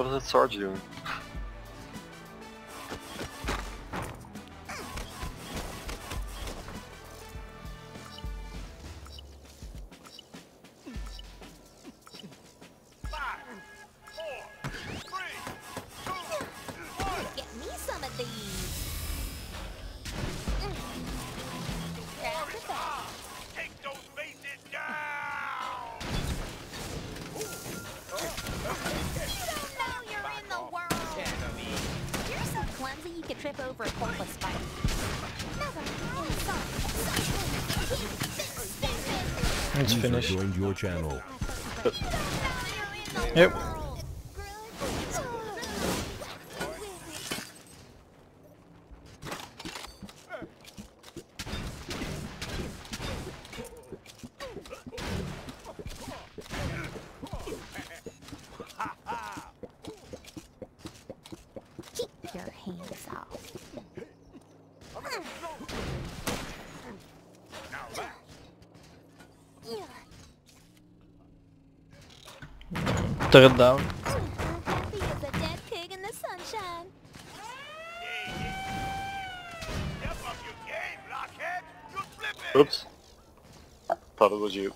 What is that sword doing? Get me some of these. Take those bases down! You don't know you're in the world. You're so clumsy you could trip over a pulpit spider. It's finished. Joined your channel. Yep. Keep your hands off. Third down. Happy as a dead pig in the sunshine. Step up your game, blockhead! You'll flip it! Oops. Thought it was you.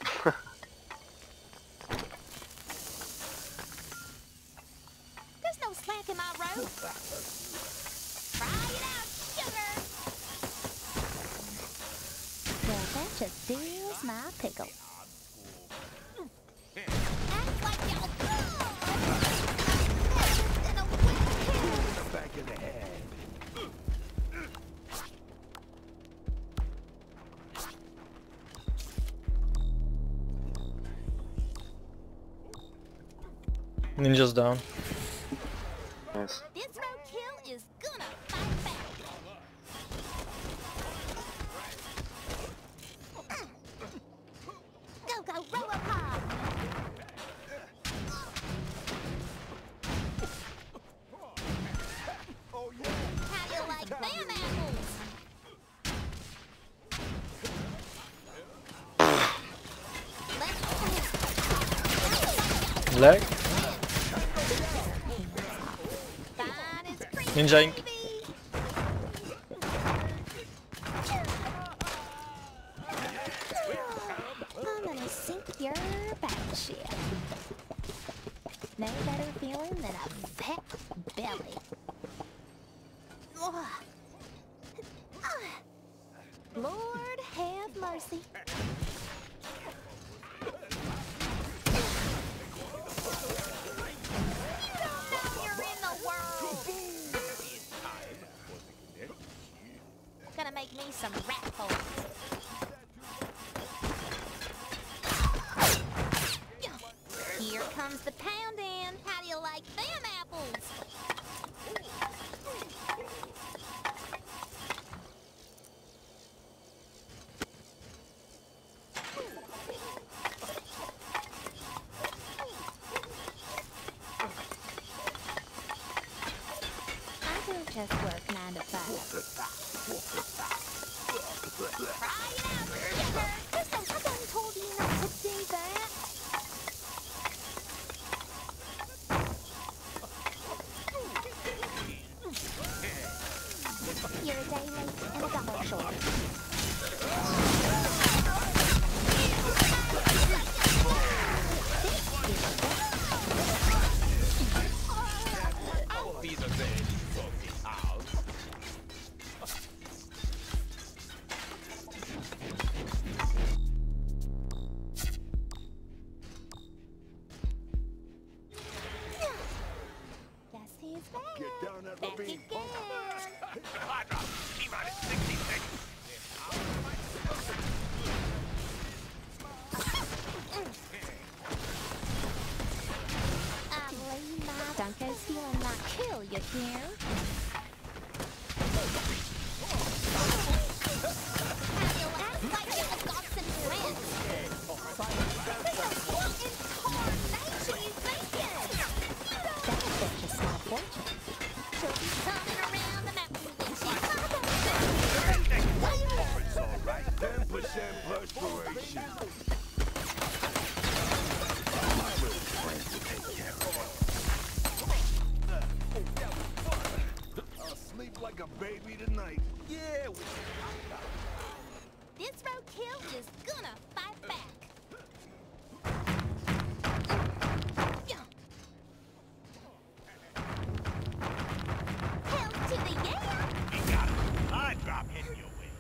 There's no slack in my rope. Try it out, sugar. Well, that just deals my pickle. Act like y'all in a windmill. Back in the head. Ninja's down. Nice. This roadkill is gonna fight back. Go, go, Robopop! How you like them apples? Leg. Fine as cream, Ninja ink. baby. I'm gonna sink your battleship. No better feeling than a fat belly. Ugh. Lord have mercy. You don't know you're in the world. Gonna make me some rat holes. Here comes the pounding. How do you like them apples? I don't just work 9 to 5. Try it out, sugar. Listen, I done told you not to do that. You're a day late and a dollar short. Guess who's back? Get down that Back ravine. again. Hydra, T-minus 60 seconds. Look like a baby tonight. Yeah. This roadkill is gonna fight back. Hell to the yeah! You got it. I drop hitting your way.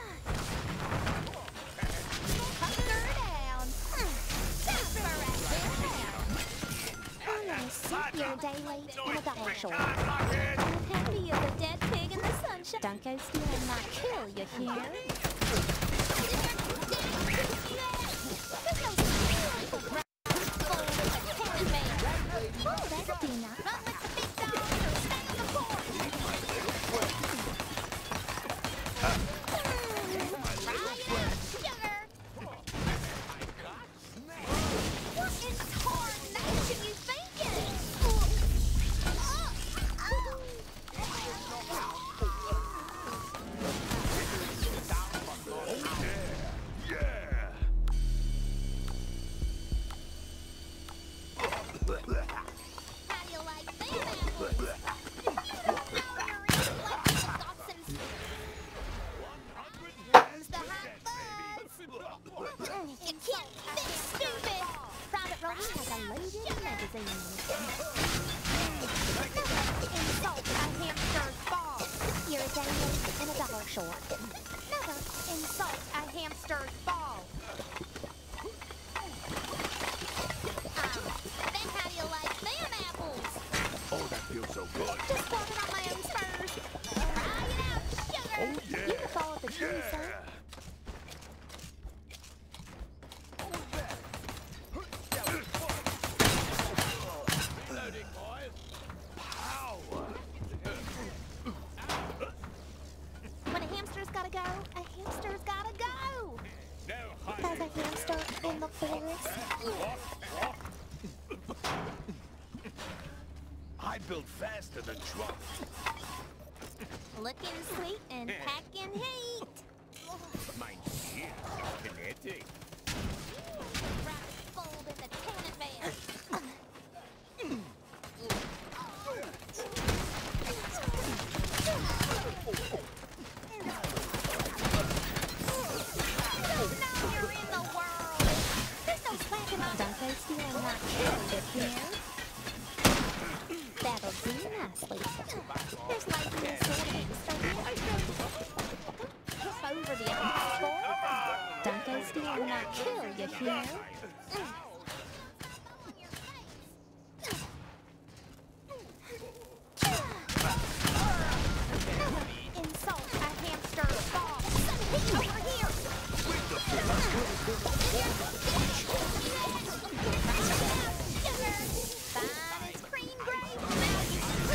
Hunker down. Super right there. I'm gonna sip your daily in a dollar short. Time, blockhead. I'm happy as a dead pig in the sunshine. Don't go stealing my kill, you hear? Oh, that's Dina. Run with the big dog or stay on the floor. Sugar. What in tarnation you thinking? Yeah. How do you like them apples? Now you're in like the Dobsons. Here's the hot buzz. You can't be this stupid. Private Roach has a lady in the magazine. Insult a hamster's ball. You're a daily and a dollar short. Never insult a hamster's ball. Then how do you like them apples? Oh, that feels so good. Just walking on my own spurs. Try it out, sugar. Oh, yeah. You can follow the tree, son. When a hamster's gotta go, a hamster's gotta go. There's a hamster in the forest. I build faster than Trump. Looking sweet and packing heat. Mein Schiff, kinetic. Rabbit fold in the tenant van. Now you're in the world. There's no slacking on. Don't go stealing my kill, here. That'll do nicely. There's like this sort of hop over the ice floor. Don't go stealing my kill, you hear? Never insult a hamster's ball. Over here. Fine as cream gravy.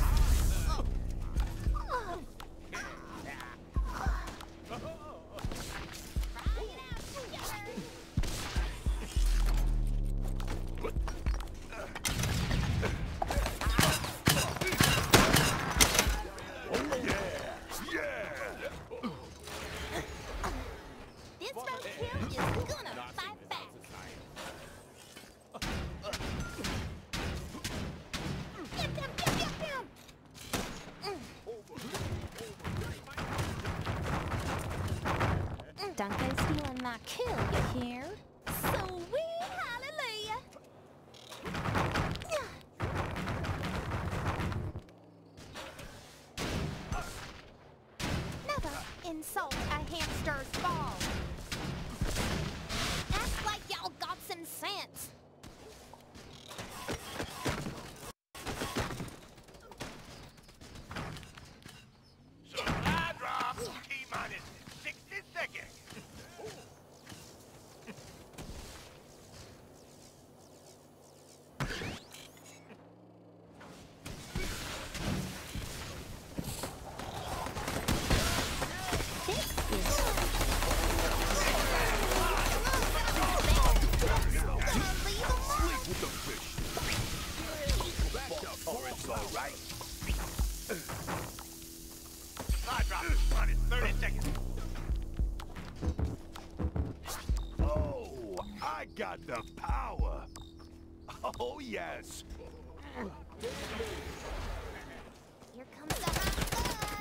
This roadkill is gonna fight back. Get them, get them! Don't go stealing my kill, you hear? Sweet hallelujah! Never insult a hamster's ball. Act like y'all got some sense. Supply drop. T-minus 60 seconds. This is Sleep with the fish. Back up or it's all right. Supply drop. Minus 30 seconds. Oh, I got the power. Oh, yes. Here comes the hot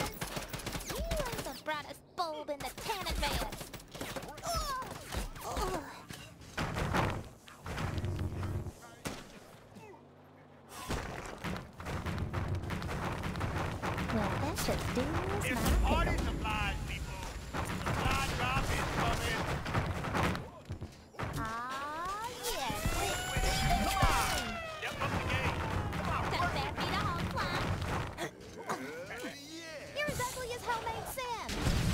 Today's It's my party pickle. supplies, people. Supply drop is coming. Ah, yes. Come on. Step up the game. Come on, Cut work that it. beat a home climb. You're as ugly as homemade sin.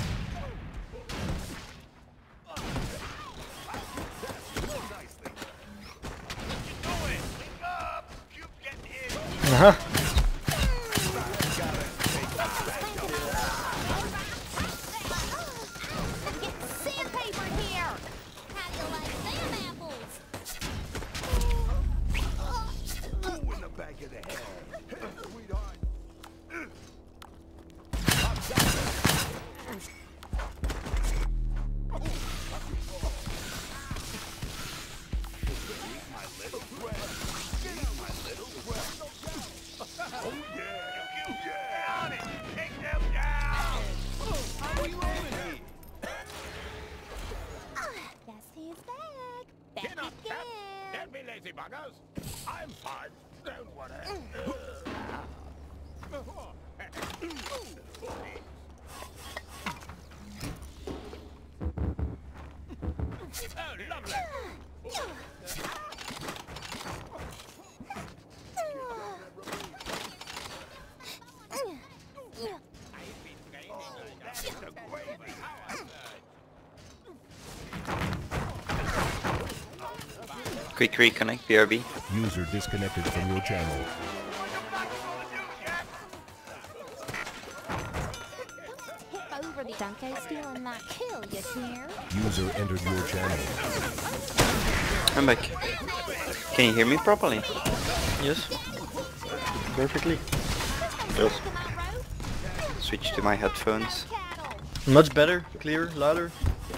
You do it. Wake up. Cube's getting hit. Uh-huh. Get sandpaper here. How do you like them apples? Ooh, in the back of the head. Hey, sweetheart. On it. Take them down. How we rolling here? Guess he's back. Back Get up, again. Don't be lazy buggers. I'm fine. Don't worry. Oh, lovely. That's the gravy. Quick reconnect, BRB. User disconnected from your channel. Hip over the Dunko stealing my kill, you hear? User entered your channel. I'm back. Can you hear me properly? Yes. Perfectly. Yes. Switch to my headphones. Much better, clearer, louder.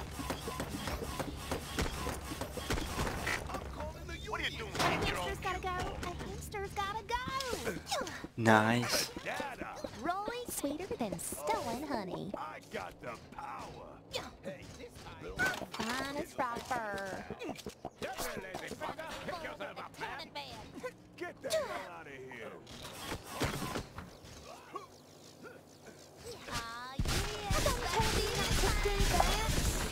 What are you doing? Eat your own Hamster's gotta go. A hamster's gotta go. Nice. data. Rolling sweeter than stolen honey. I got the power. Hey, this time. Fine as frog fur. Don't be lazy bugger. Pick yourself up, man. Get the hell out of here. Ah, yeah. Don't tell me not to do that.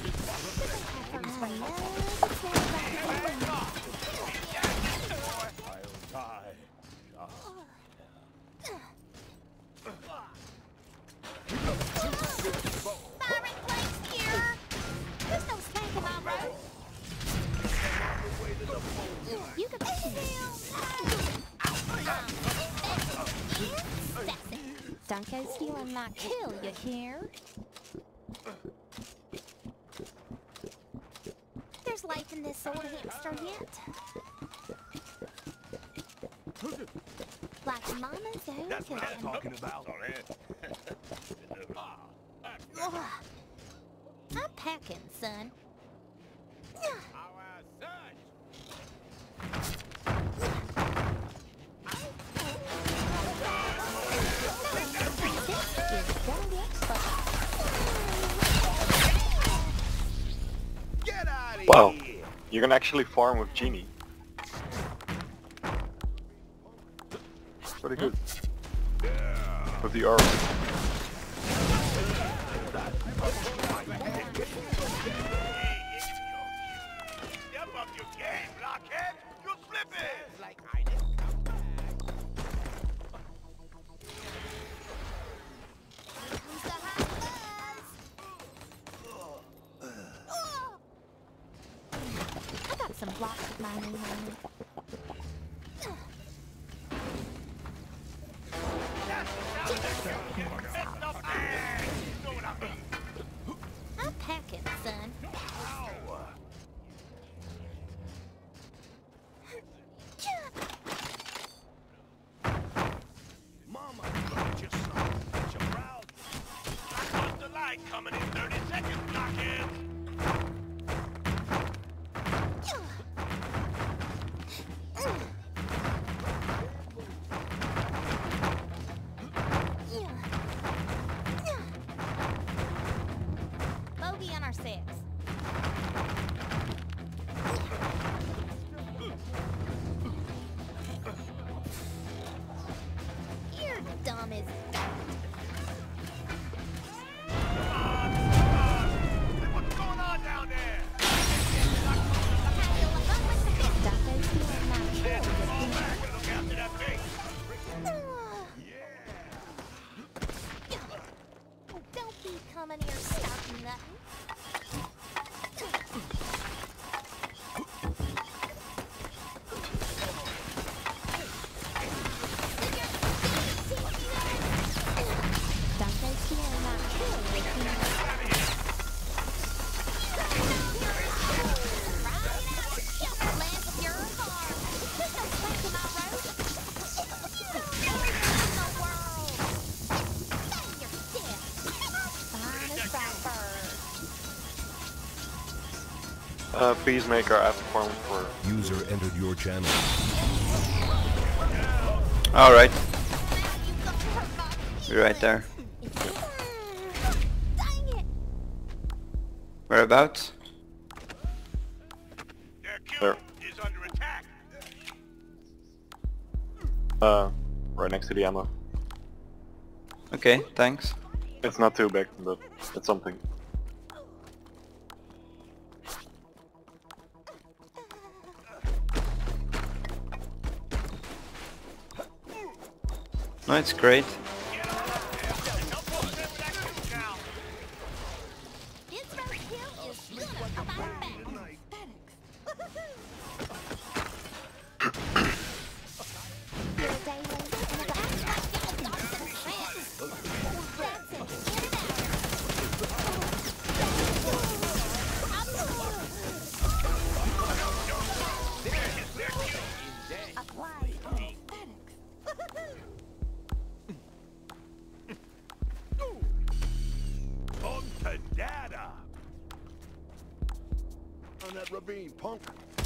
I'll die. Firing place here. There's no snake in my road. You can put me down. Dunko stealing my kill, you hear? There's life in this old hamster yet. Like Mama's own That's what I'm cooking. talking about. Ugh. I'm packing, son. Our surge. Get out of Wow. here. You can actually farm with Genie. Pretty good. With the armor. Step up your game, blockhead. You're slipping. Like I didn't come back. Comes the hot buzz. I got some blocks with my name on it. I'm packing, son. Mama, look at your son. You're proud. I got the light coming in 30 seconds, blockhead. Bogey on our six. You're dumb as that. He coming here starting nothing. Don't go stealing my kill with me. Peacemaker, I performed for. User entered your channel. Alright. You're right there. Dang it! Whereabouts? Their There. cube is under attack. Right next to the ammo. Okay, thanks. It's not too big, but it's something. No, it's great. Get on up there. No more 10 seconds now. This first kill is gonna come out back. You're a daily and a On to data. On that ravine, punk.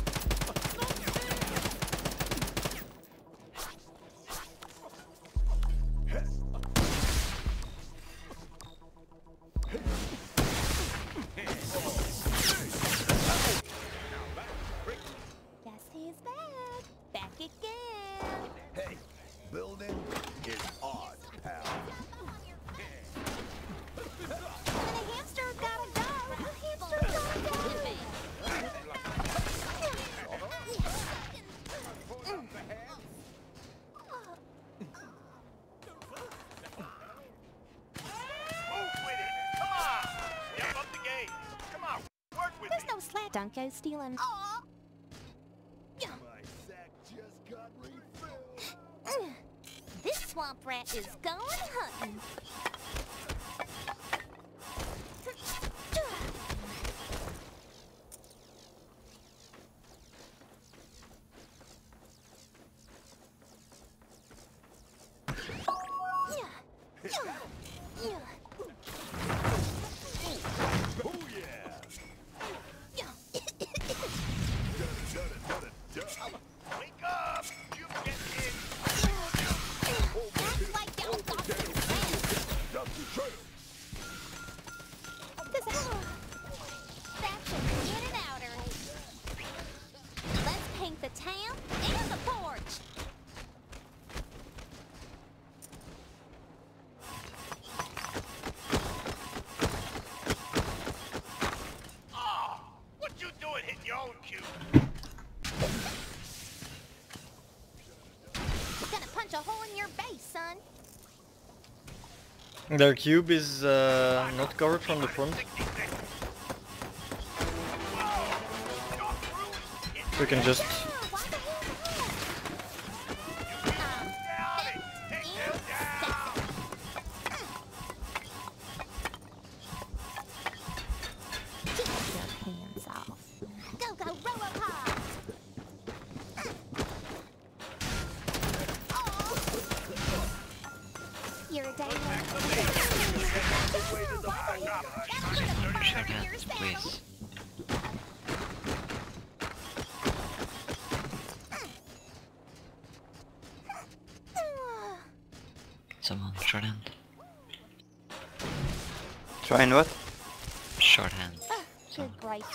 Guess who's back? Back again. Hey, building is odd, pal. And a hamster gotta go. A hamster gotta go. Move with it. Come on. Step up the game. Come on. Work with There's me. no slack. Don't go stealing. Aw. My sack just got refilled. This swamp rat is going hunting. Wake up. You get in. That's like y'all got some sense. That's a in and outer. Let's paint the town and the porch. Oh, what you doing hitting your own cube? Gonna punch a hole in your base, son. Their cube is not covered from the front. 60 seconds. We can just... Why the hell Down it. Take them down. Get your hands off. Go, go, Robopop! You're a danger. Shut up, please. Someone shorthand. Trying what? Shorthand. Good gracious.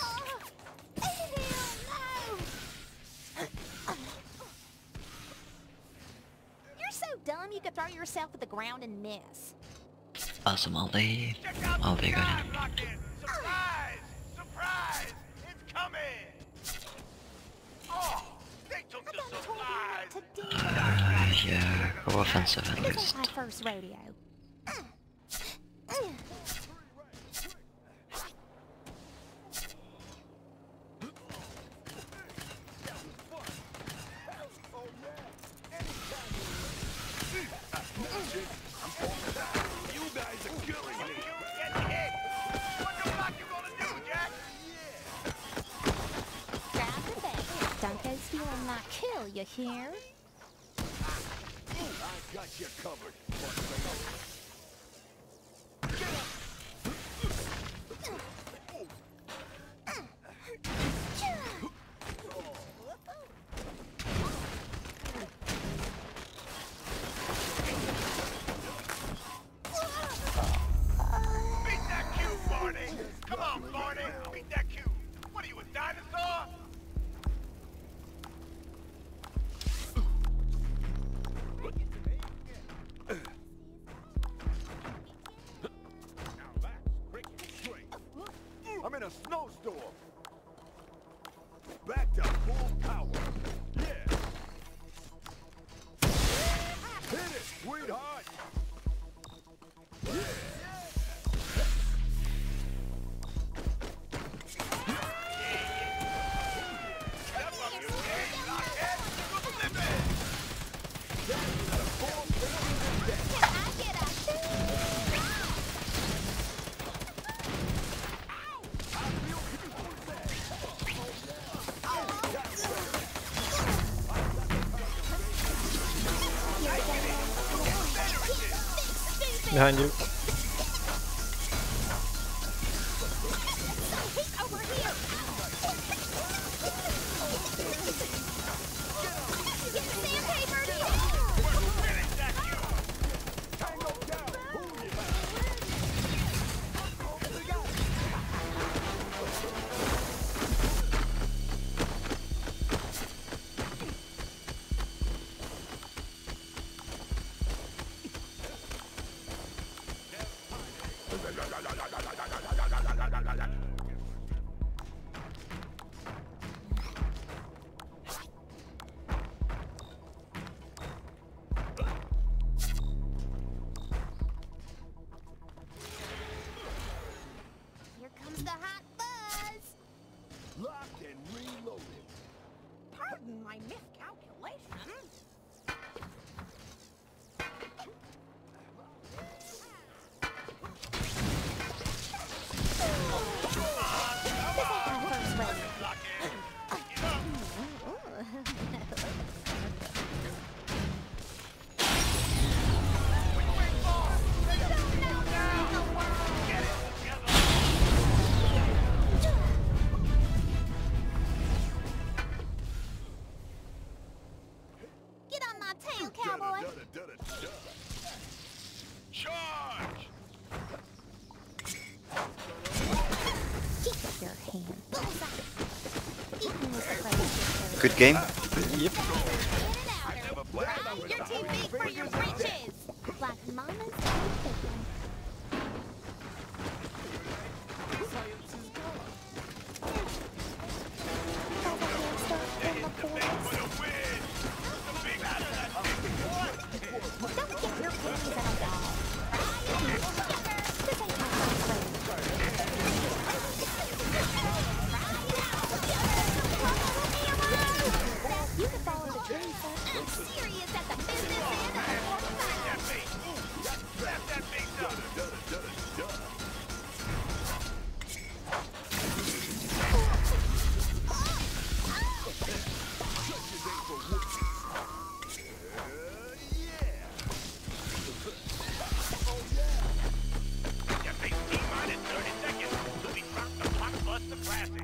You're so dumb you could throw yourself at the ground and miss. Awesome, I'll be Check out good. the guy locked in. Surprise! Surprise! It's coming! Oh, they took I the done told you not supplies. to do that. Yeah, go offensive at This ain't least. my first rodeo. you hear? I got you covered. Beat that cube, Barney! Come on, Barney! Beat that cube! What are you, a dinosaur? Now that's cricket straight. I'm in a snowstorm. Back to full power. Yeah. Hit it, sweetheart. Behind you. Over here! Get the sandpaper! Tango down. Here comes the hot buzz! Locked and reloaded. Pardon my miscalculation. Get on my tail, cowboy! Charge! Keep your hand. Bullseye! Eating was the place. Good game. Yep. You're too big for your britches! Like mama's chicken. Don't get your panties out of wall. This ain't my first friend. You can follow the dream, sir. I'm serious at the business end of the force. Slap that face up! That face T-minus 30 seconds. We'll be dropping the Blockbuster Classic.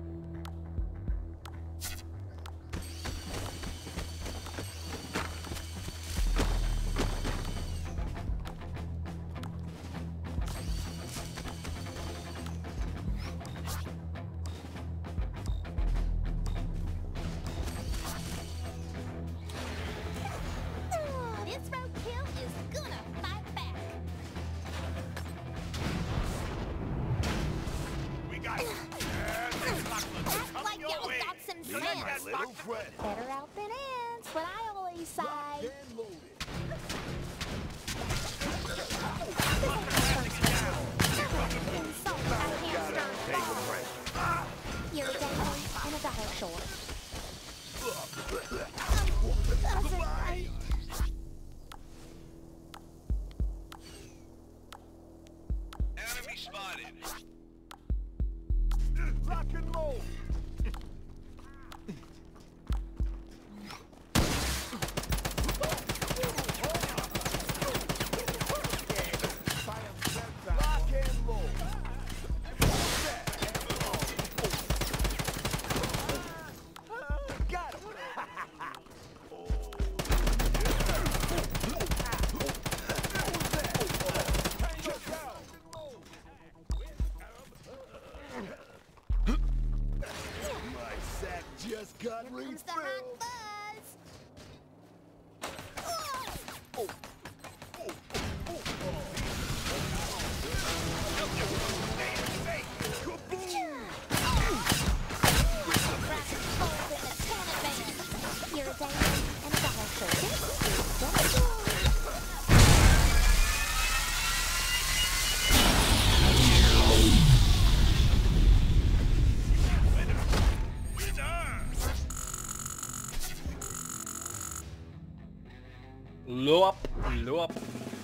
This roadkill is gonna fight back. We got it. Act like y'all got some sense. Little friend. Better out than in. That's what I always say. And loaded. Insult a hamster ball. You're a dangling and a dollar short. Enemy spotted. Rock and roll. Here comes the hot buzz. Oh. You're a diamond and a bottle circus. Low up, low up.